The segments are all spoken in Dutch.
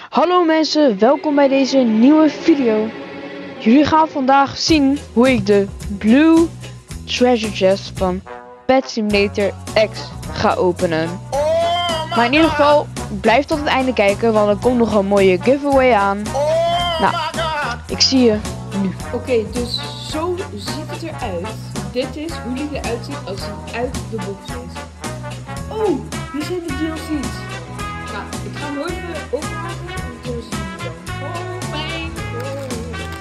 Hallo mensen, welkom bij deze nieuwe video. Jullie gaan vandaag zien hoe ik de Blue Treasure Chest van Pet Simulator X ga openen. Maar in ieder geval, blijf tot het einde kijken, want er komt nog een mooie giveaway aan. Nou, ik zie je nu. Oké, dus zo ziet het eruit. Dit is hoe die eruit ziet als hij uit de box is. Oh, hier zijn de DLC's. Nou, ik ga hem even openmaken en toen zien we dan. Oh mijn god.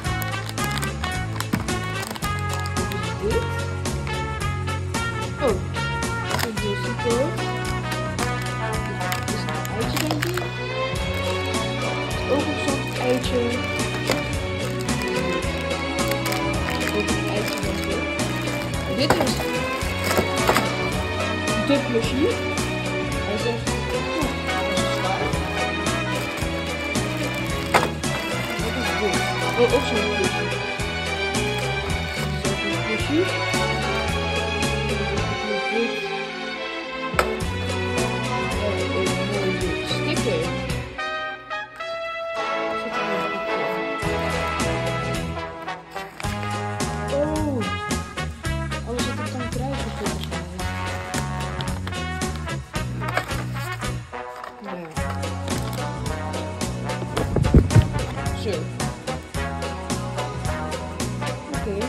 Wat is dit? Oh, een DLC code. Dit is een eitje denk ik. Het is ook een soort eitje. Ook een eitje denk ik. En dit is de plushie. Hij zegt, oh, dat is zwaar. Wat is dit? Oh, ook zo'n plushie. Dit is ook een plushie. Dit. Oh, een mooie sticker. Zit er een oh, alles wat ik kan krijgen volgens mij. Nou ja. Zo. Oké.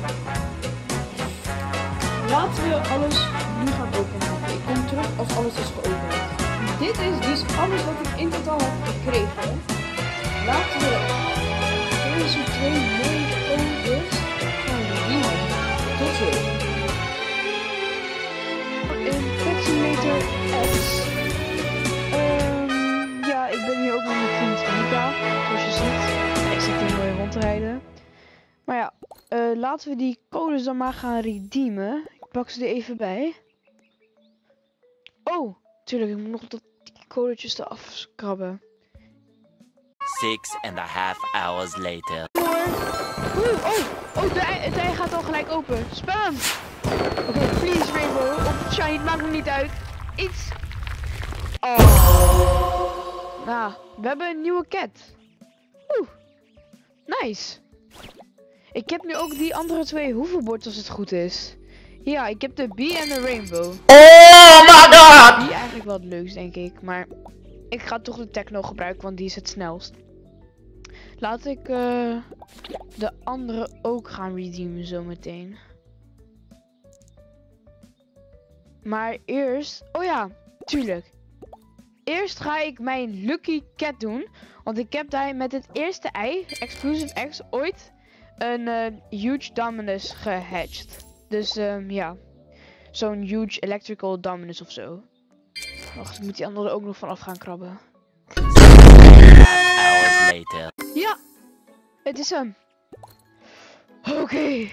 Laten we alles nu gaan openen. Ik kom terug als alles is geopend. Dit is dus alles wat ik in totaal heb gekregen. Laten we deze twee mooie codes gaan redeemen. Tot zo. In Pet Simulator X. Ja, ik ben hier ook met mijn vriend Mika, zoals je ziet. Ik zit hier mooi rond te rijden. Maar ja, laten we die codes dan maar gaan redeemen. Ik pak ze er even bij. Oh, tuurlijk, ik moet nog die codetjes eraf scrabben. 6.5 hours later. Oh, het ei gaat al gelijk open. Spam! Oké, please Rainbow. Of Shine, het maakt me niet uit. Iets. Oh. Nou, we hebben een nieuwe cat. Oeh. Nice. Ik heb nu ook die andere twee hoverboards als het goed is. Ja, ik heb de Bee en de Rainbow. Oh my god! Die eigenlijk wel het leukst, denk ik. Maar ik ga toch de Techno gebruiken, want die is het snelst. Laat ik de andere ook gaan redeemen zometeen. Maar eerst... Oh ja, tuurlijk. Eerst ga ik mijn Lucky Cat doen. Want ik heb daar met het eerste ei, Exclusive X, ooit een Huge Dominus gehatcht. Dus ja. Zo'n Huge Electrical Dominus of zo. Wacht, ik moet die andere er ook nog vanaf gaan krabben. Hours later. Ja, het is hem. Oké.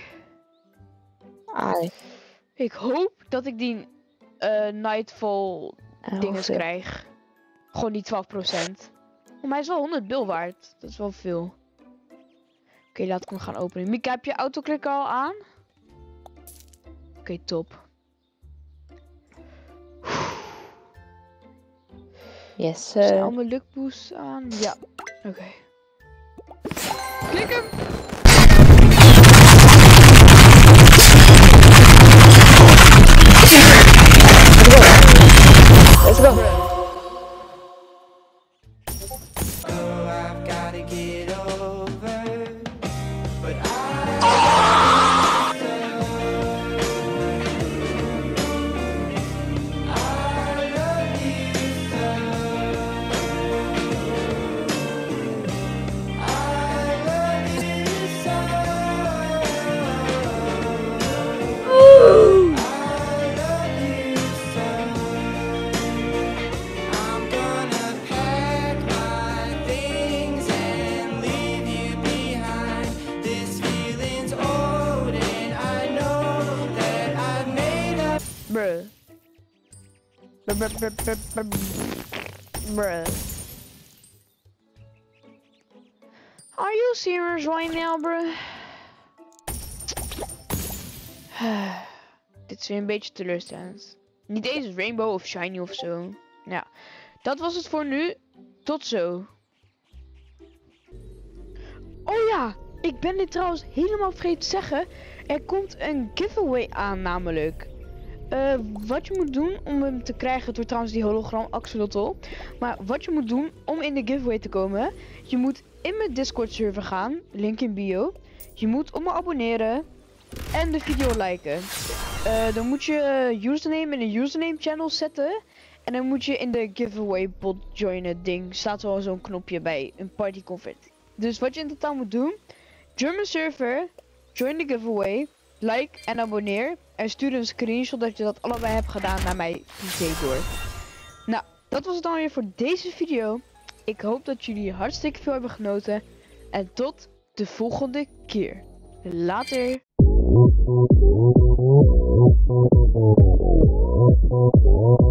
Ik hoop dat ik die Nightfall dinges krijg. Gewoon die 12%. Maar hij is wel 100 bil waard. Dat is wel veel. Oké, laat ik hem gaan openen. Mika, heb je autoklikken al aan? Oké, top. Yes, Zijn al mijn luckboosts aan? Ja. Oké. Klik hem! Let's go. Bruh. Are you serious right now, bruh? Dit is weer een beetje teleurstellend. Niet eens Rainbow of Shiny of zo. Ja, dat was het voor nu. Tot zo. Oh ja, ik ben dit trouwens helemaal vergeten te zeggen. Er komt een giveaway aan namelijk. Wat je moet doen om hem te krijgen, door trouwens die hologram axolotl. Maar wat je moet doen om in de giveaway te komen, je moet in mijn Discord server gaan, link in bio. Je moet op me abonneren en de video liken. Dan moet je username in de username channel zetten. En dan moet je in de giveaway bot joinen ding. Staat wel zo'n knopje bij een party convert. Dus wat je in totaal moet doen, join mijn server, join de giveaway, like en abonneer. En stuur een screenshot dat je dat allebei hebt gedaan naar mij privé door. Nou, dat was het dan weer voor deze video. Ik hoop dat jullie hartstikke veel hebben genoten. En tot de volgende keer. Later.